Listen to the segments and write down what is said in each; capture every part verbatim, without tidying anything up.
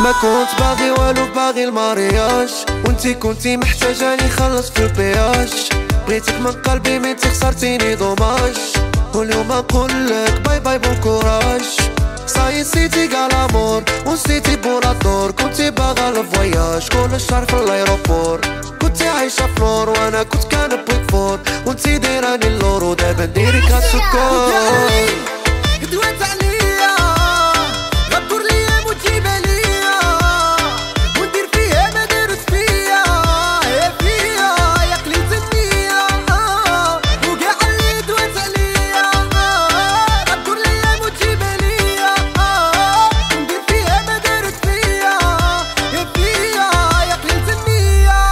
ما كنت باغي والو باغي المارياج، وانتي كنتي محتاجاني خلص في البياج. بغيتك من قلبي ميتي خسرتيني دوماج، واليوم نقولك باي باي بون كوراج. صاي نسيتي كاع لامور ونسيتي بولادور، كنتي باغا الفواياج كل شهر في الايروبور. كنتي عايشة في نور وانا كنت كنبغيك فور، وانتي دايراني اللور ودابا نديري كاس سكر. دوات عليا غدور ليا وتجيبها ليا، وندير فيها ما دارت فيا. يا فيا يا قليلة النية، وكاع اللي دوات عليا غدور ليا وتجيبها ليا، وندير فيها ما دارت فيا. يا فيا يا قليلة النية.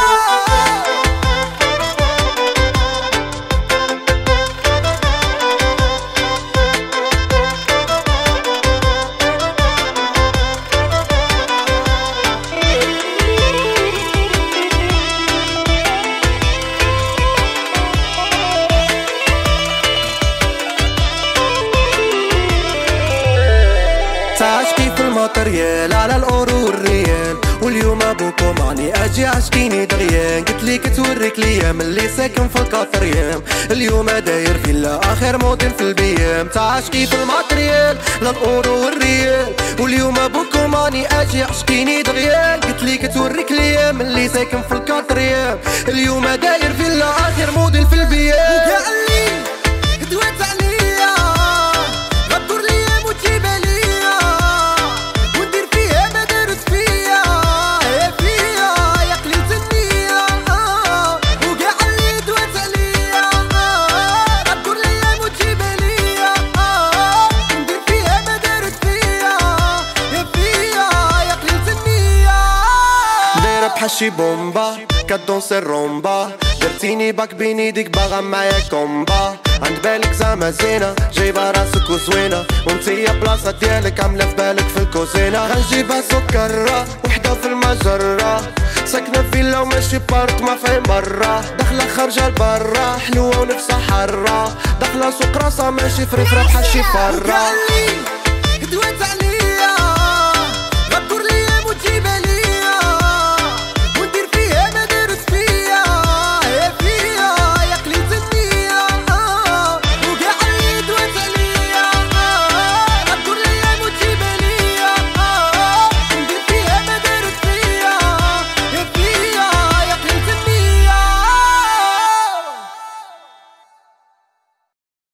تعشقي في الماتريال على الاورو والريال، واليوم ابوكم ماني اجي عشقيني دغيان. قلتليك توريك ليا ملي ساكن في الكاتريام، اليوم داير فيلا اخر موديل في البيام. تعشقي في الماتريال على الاورو والريال، واليوم ابوكم ماني اجي عشقيني دغيان. قلتليك توريك ليا ملي ساكن في الكاتريام، اليوم داير فيلا اخر موديل في البيام. وكاع اللي دوات عليا غدور ليا وتجيبها ليا، وندير فيها ما دارت فيا. يا فيا يا قليلة النية، وكاع اللي دوات عليا غدور ليا وتجيبها ليا، وندير فيها ما دارت فيا. يا فيا يا قليلة النية. دايرة بحال شي بومبا كدونسي الرومبا، درتيني باك بين يديك باغا معايا كومبا. عند بالك زعما زينة جايبة راسك وزوينة، وانتي بلاصة ديالك عاملة في بالك في الكوزينة. غنجيبها سكرة وحدة في المجرة، ساكنة في فيلا وماشي بارك ما فيه مرة. داخلة خارجة لبرا حلوة ونفسها حرة، داخلة سوق راسها ماشي فريفرة بحال شي فرة. وكاع اللي دوات